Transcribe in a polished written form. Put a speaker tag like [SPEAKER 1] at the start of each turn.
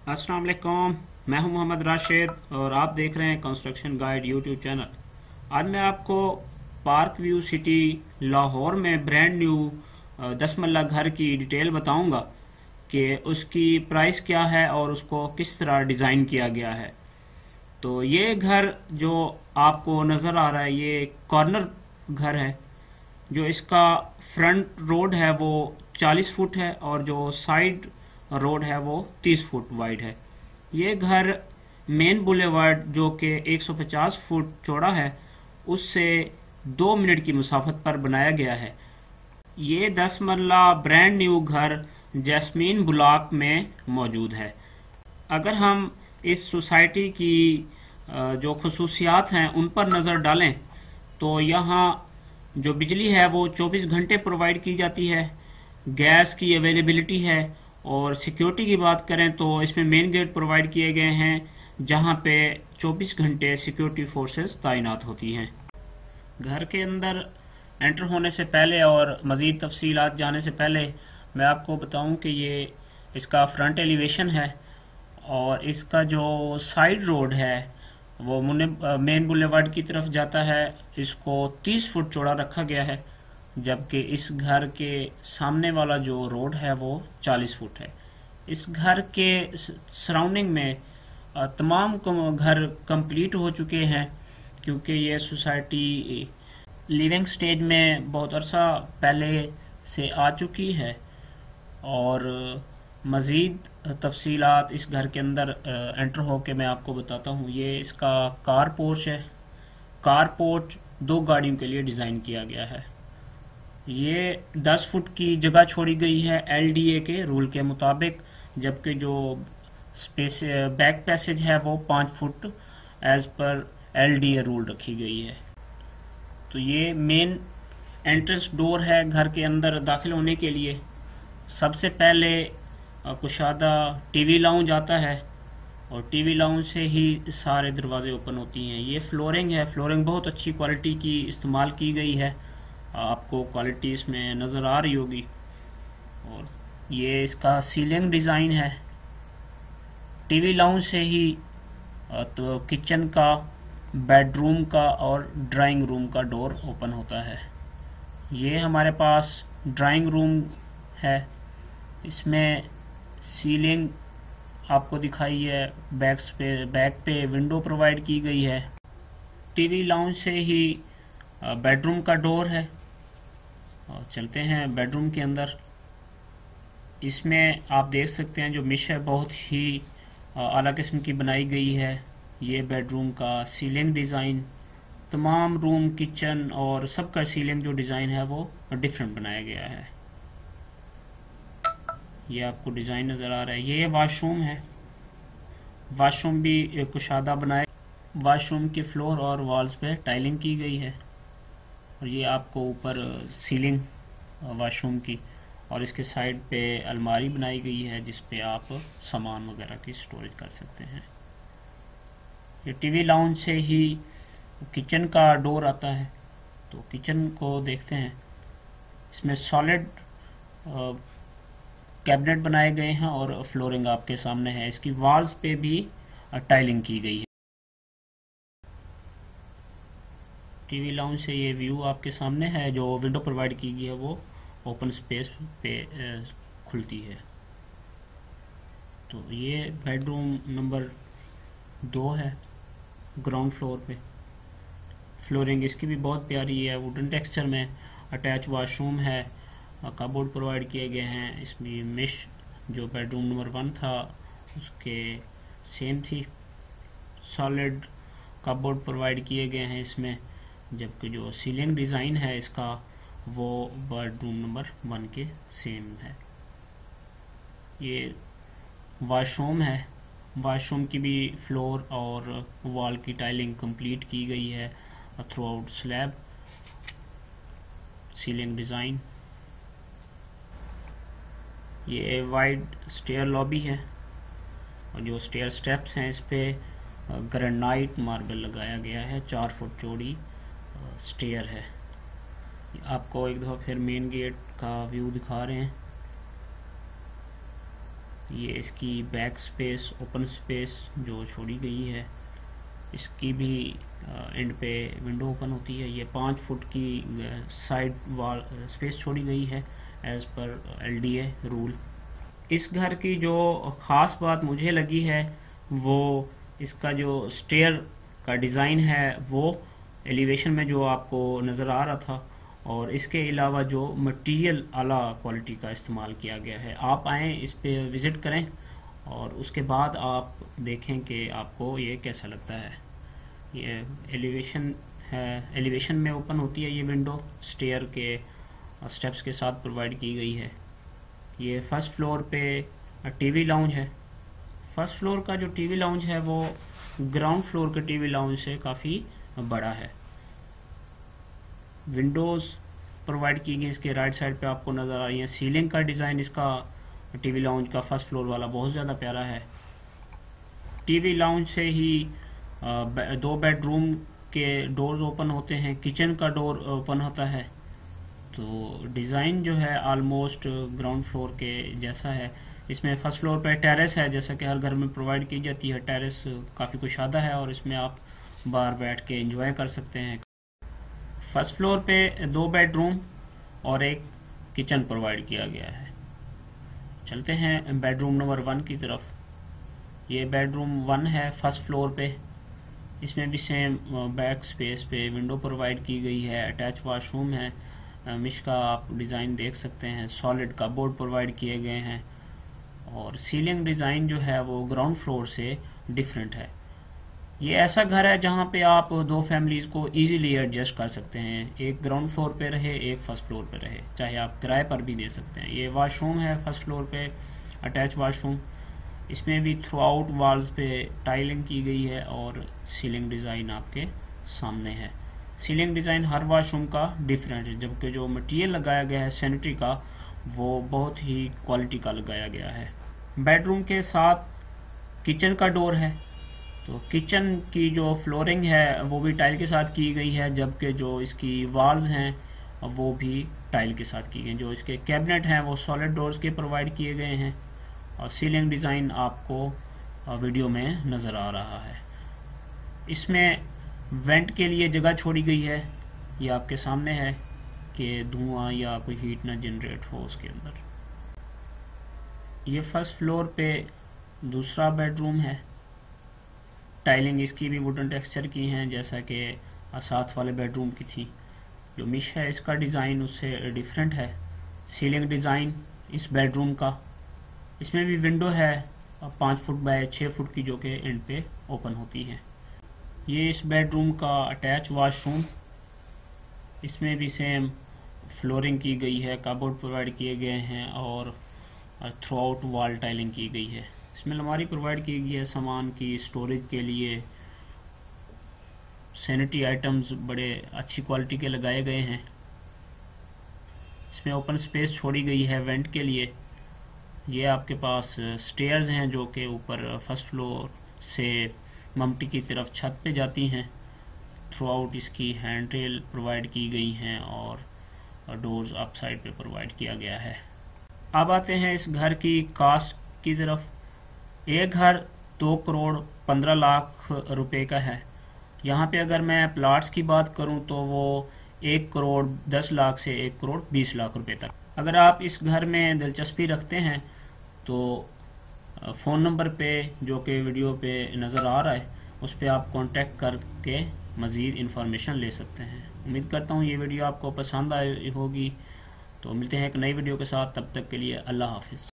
[SPEAKER 1] अस्सलाम वालेकुम। मैं हूं मोहम्मद राशिद और आप देख रहे हैं कंस्ट्रक्शन गाइड यूट्यूब चैनल। आज मैं आपको पार्क व्यू सिटी लाहौर में ब्रांड न्यू 10 मरला घर की डिटेल बताऊंगा कि उसकी प्राइस क्या है और उसको किस तरह डिज़ाइन किया गया है। तो ये घर जो आपको नज़र आ रहा है ये कॉर्नर घर है। जो इसका फ्रंट रोड है वो 40 फुट है और जो साइड रोड है वो 30 फुट वाइड है। ये घर मेन बुलेवार्ड जो कि 150 फुट चौड़ा है उससे 2 मिनट की मुसाफत पर बनाया गया है। ये 10 मरला ब्रांड न्यू घर जैस्मीन ब्लॉक में मौजूद है। अगर हम इस सोसाइटी की जो खसूसियात हैं उन पर नज़र डालें तो यहाँ जो बिजली है वो 24 घंटे प्रोवाइड की जाती है, गैस की अवेलेबिलिटी है और सिक्योरिटी की बात करें तो इसमें मेन गेट प्रोवाइड किए गए हैं जहां पे 24 घंटे सिक्योरिटी फोर्सेस तैनात होती हैं। घर के अंदर एंटर होने से पहले और मज़ीद तफसीलात जाने से पहले मैं आपको बताऊं कि ये इसका फ्रंट एलिवेशन है और इसका जो साइड रोड है वो मेन बुलेवार्ड की तरफ जाता है। इसको 30 फुट चौड़ा रखा गया है जबकि इस घर के सामने वाला जो रोड है वो 40 फुट है। इस घर के सराउंडिंग में तमाम घर कंप्लीट हो चुके हैं क्योंकि ये सोसाइटी लिविंग स्टेज में बहुत अरसा पहले से आ चुकी है। और मज़ीद तफसीलात इस घर के अंदर एंटर होके मैं आपको बताता हूँ। ये इसका कार पोर्च है। कार पोर्च 2 गाड़ियों के लिए डिज़ाइन किया गया है। ये 10 फुट की जगह छोड़ी गई है एलडीए के रूल के मुताबिक, जबकि जो स्पेस बैक पैसेज है वो 5 foot as per LDA rule रखी गई है। तो ये मेन एंट्रेंस डोर है घर के अंदर दाखिल होने के लिए। सबसे पहले कुशादा टीवी लाउंज आता है और टीवी लाउंज से ही सारे दरवाजे ओपन होती हैं। ये फ्लोरिंग है, फ्लोरिंग बहुत अच्छी क्वालिटी की इस्तेमाल की गई है, आपको क्वालिटी इसमें नज़र आ रही होगी। और ये इसका सीलिंग डिज़ाइन है। टीवी लाउंज से ही तो किचन का, बेडरूम का और ड्राइंग रूम का डोर ओपन होता है। ये हमारे पास ड्राइंग रूम है। इसमें सीलिंग आपको दिखाई है, बैक पे विंडो प्रोवाइड की गई है। टीवी लाउंज से ही बेडरूम का डोर है। और चलते हैं बेडरूम के अंदर। इसमें आप देख सकते हैं जो मिश है बहुत ही आला किस्म की बनाई गई है। ये बेडरूम का सीलिंग डिज़ाइन, तमाम रूम, किचन और सबका सीलिंग जो डिज़ाइन है वो डिफरेंट बनाया गया है। ये आपको डिज़ाइन नज़र आ रहा है। ये वाशरूम है। वाशरूम भी कुशादा बनाए। वाशरूम के फ्लोर और वॉल्स पे टाइलिंग की गई है। और ये आपको ऊपर सीलिंग वाशरूम की, और इसके साइड पे अलमारी बनाई गई है जिस पे आप सामान वगैरह की स्टोरेज कर सकते हैं। ये टीवी लाउंज से ही किचन का डोर आता है। तो किचन को देखते हैं। इसमें सॉलिड कैबिनेट बनाए गए हैं और फ्लोरिंग आपके सामने है। इसकी वॉल्स पे भी टाइलिंग की गई है। टीवी लाउंज से ये व्यू आपके सामने है। जो विंडो प्रोवाइड की गई है वो ओपन स्पेस पे खुलती है। तो ये बेडरूम नंबर 2 है ग्राउंड फ्लोर पे। फ्लोरिंग इसकी भी बहुत प्यारी है, वुडन टेक्सचर में। अटैच वॉशरूम है, कबोर्ड प्रोवाइड किए गए हैं। इसमें मिश जो बेडरूम नंबर 1 था उसके सेम थी। सॉलिड कबोर्ड प्रोवाइड किए गए हैं इसमें, जबकि जो सीलिंग डिज़ाइन है इसका वो बेडरूम नंबर 1 के सेम है। ये वॉशरूम है। वॉशरूम की भी फ्लोर और वॉल की टाइलिंग कंप्लीट की गई है throughout slab. Ceiling design. ये वाइड स्टेयर लॉबी है और जो स्टेयर स्टेप्स हैं इस पे ग्रेनाइट मार्बल लगाया गया है। 4 फुट चौड़ी स्टेयर है। आपको एक दफ़ा फिर मेन गेट का व्यू दिखा रहे हैं। ये इसकी बैक स्पेस, ओपन स्पेस जो छोड़ी गई है, इसकी भी एंड पे विंडो ओपन होती है। ये 5 फुट की साइड वॉल स्पेस छोड़ी गई है एज पर LDA रूल। इस घर की जो ख़ास बात मुझे लगी है वो इसका जो स्टेयर का डिज़ाइन है, वो एलिवेशन में जो आपको नज़र आ रहा था, और इसके अलावा जो मटेरियल आला क्वालिटी का इस्तेमाल किया गया है। आप आएँ, इस पे विज़िट करें और उसके बाद आप देखें कि आपको ये कैसा लगता है। ये एलिवेशन है, एलिवेशन में ओपन होती है ये विंडो, स्टेयर के स्टेप्स के साथ प्रोवाइड की गई है। ये फर्स्ट फ्लोर पे टीवी लाउंज है। फर्स्ट फ्लोर का जो टीवी लाउंज है वो ग्राउंड फ्लोर के टीवी लाउंज से काफ़ी बड़ा है। विंडोज़ प्रोवाइड की गई इसके राइट साइड पे आपको नज़र आ रही है। सीलिंग का डिज़ाइन इसका टीवी लाउंज का फर्स्ट फ्लोर वाला बहुत ज़्यादा प्यारा है। टीवी लाउंज से ही 2 बेडरूम के डोर्स ओपन होते हैं, किचन का डोर ओपन होता है। तो डिज़ाइन जो है ऑलमोस्ट ग्राउंड फ्लोर के जैसा है। इसमें फर्स्ट फ्लोर पे टेरेस है, जैसा कि हर घर में प्रोवाइड की जाती है। टेरेस काफ़ी कुशादा है और इसमें आप बाहर बैठ के एंजॉय कर सकते हैं। फर्स्ट फ्लोर पे 2 बेडरूम और एक किचन प्रोवाइड किया गया है। चलते हैं बेडरूम नंबर 1 की तरफ। ये बेडरूम 1 है फर्स्ट फ्लोर पे। इसमें भी सेम बैक स्पेस पे विंडो प्रोवाइड की गई है। अटैच वॉशरूम है। मिश का आप डिज़ाइन देख सकते हैं। सॉलिड कपबोर्ड प्रोवाइड किए गए हैं और सीलिंग डिज़ाइन जो है वो ग्राउंड फ्लोर से डिफरेंट है। ये ऐसा घर है जहाँ पे आप 2 फैमिलीज़ को इजीली एडजस्ट कर सकते हैं। एक ग्राउंड फ्लोर पे रहे, एक फर्स्ट फ्लोर पे रहे, चाहे आप किराए पर भी दे सकते हैं। ये वॉशरूम है फर्स्ट फ्लोर पे, अटैच वॉशरूम। इसमें भी थ्रू आउट वॉल्स पे टाइलिंग की गई है और सीलिंग डिज़ाइन आपके सामने है। सीलिंग डिज़ाइन हर वॉशरूम का डिफरेंट है, जबकि जो मटेरियल लगाया गया है सैनिटरी का वो बहुत ही क्वालिटी का लगाया गया है। बेडरूम के साथ किचन का डोर है, तो किचन की जो फ्लोरिंग है वो भी टाइल के साथ की गई है, जबकि जो इसकी वॉल्स हैं वो भी टाइल के साथ की गई। जो इसके कैबिनेट हैं वो सॉलिड डोर्स के प्रोवाइड किए गए हैं और सीलिंग डिज़ाइन आपको वीडियो में नज़र आ रहा है। इसमें वेंट के लिए जगह छोड़ी गई है, ये आपके सामने है कि धुआं या कोई हीट ना जनरेट हो उसके अंदर। ये फर्स्ट फ्लोर पे दूसरा बेडरूम है। टाइलिंग इसकी भी वुडन टेक्सचर की हैं, जैसा कि साथ वाले बेडरूम की थी। जो मिश है इसका डिज़ाइन उससे डिफरेंट है। सीलिंग डिज़ाइन इस बेडरूम का, इसमें भी विंडो है 5 फुट बाय 6 फुट की, जो कि एंड पे ओपन होती है। ये इस बेडरूम का अटैच वॉशरूम। इसमें भी सेम फ्लोरिंग की गई है, कपबोर्ड प्रोवाइड किए गए हैं और थ्रू आउट वॉल टाइलिंग की गई है। इसमें अलमारी प्रोवाइड की गई है सामान की स्टोरेज के लिए। सैनिटरी आइटम्स बड़े अच्छी क्वालिटी के लगाए गए हैं। इसमें ओपन स्पेस छोड़ी गई है वेंट के लिए। ये आपके पास स्टेयर्स हैं जो कि ऊपर फर्स्ट फ्लोर से मम्टी की तरफ छत पे जाती हैं। थ्रू आउट इसकी हैंड रेल प्रोवाइड की गई हैं और डोर्स अप साइड पे प्रोवाइड किया गया है। अब आते हैं इस घर की कास्ट की तरफ। एक घर 2 करोड़ 15 लाख रुपए का है। यहाँ पे अगर मैं प्लाट्स की बात करूँ तो वो 1 करोड़ 10 लाख से 1 करोड़ 20 लाख रुपए तक। अगर आप इस घर में दिलचस्पी रखते हैं तो फ़ोन नंबर पे जो कि वीडियो पे नज़र आ रहा है उस पर आप कांटेक्ट करके मज़ीद इंफॉर्मेशन ले सकते हैं। उम्मीद करता हूँ ये वीडियो आपको पसंद आई होगी। तो मिलते हैं एक नई वीडियो के साथ, तब तक के लिए अल्लाह हाफिज़।